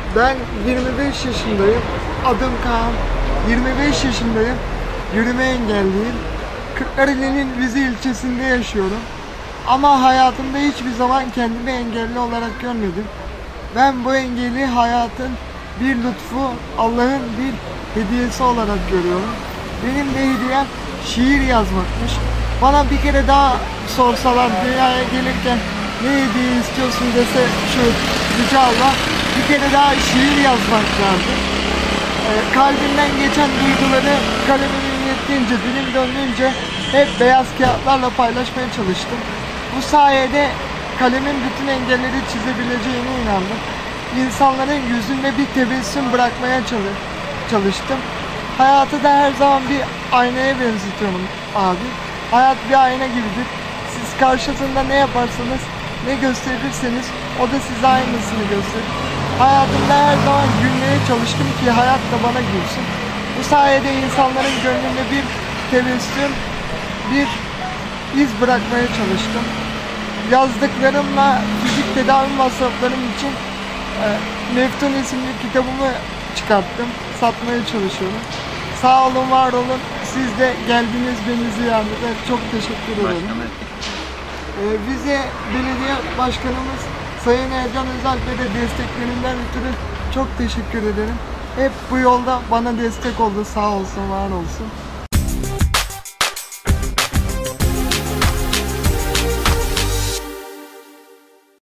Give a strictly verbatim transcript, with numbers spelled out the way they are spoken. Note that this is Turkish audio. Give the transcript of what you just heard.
Ben yirmi beş yaşındayım. Adım Kaan. yirmi beş yaşındayım. Yürüme engelliyim. Kırklareli'nin Rize ilçesinde yaşıyorum. Ama hayatımda hiçbir zaman kendimi engelli olarak görmedim. Ben bu engeli hayatın bir lütfu, Allah'ın bir hediyesi olarak görüyorum. Benim de hediyem şiir yazmakmış. Bana bir kere daha sorsalar, dünyaya gelirken ne hediye istiyorsun dese şu Yüce Allah, bir kere daha şiir yazmak lazım. E, kalbimden geçen duyguları kalemimin yettiğince, dilim döndüğünce hep beyaz kağıtlarla paylaşmaya çalıştım. Bu sayede kalemin bütün engelleri çizebileceğine inandım. İnsanların yüzünde bir tebessüm bırakmaya çalıştım. Hayatı da her zaman bir aynaya benzetiyorum abi. Hayat bir ayna gibidir. Siz karşısında ne yaparsanız, ne gösterirseniz o da size aynısını gösterir. Hayatımda her zaman gülmeye çalıştım ki hayat da bana gülsün. Bu sayede insanların gönlünde bir tebessüm, bir iz bırakmaya çalıştım. Yazdıklarımla fizik tedavi masraflarım için e, Meftun isimli kitabımı çıkarttım. Satmaya çalışıyorum. Sağ olun, var olun. Siz de geldiniz beni ziyarete. Çok teşekkür ederim. Ee, Rize Belediye Başkanımız Sayın Ercan Özalp'e de desteklerinden ötürü çok teşekkür ederim. Hep bu yolda bana destek oldu. Sağ olsun, var olsun.